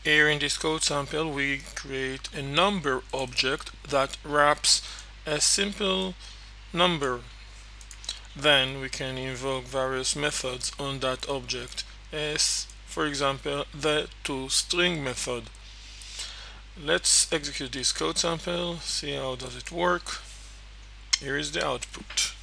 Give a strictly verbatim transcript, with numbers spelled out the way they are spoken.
Here in this code sample, we create a number object that wraps a simple number. Then we can invoke various methods on that object, as for example the toString method. Let's execute this code sample, see how does it work. Here is the output.